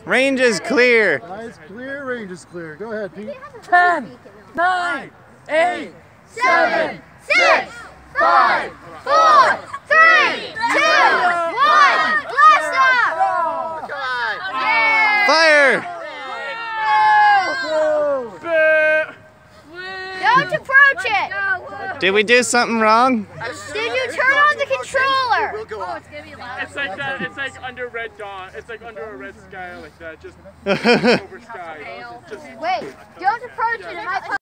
Range is clear. Eyes clear, range is clear. Go ahead, Pete. 10, 9, 8, 7, 6, 5, 4, 3, 2, 1. Blast off! Fire! Don't approach it! Did we do something wrong? Did you turn on the controller? Oh, it's gonna be loud. It's like that. It's like under red dawn. It's like under a red sky like that. Just over sky. Just Wait, don't approach it. It might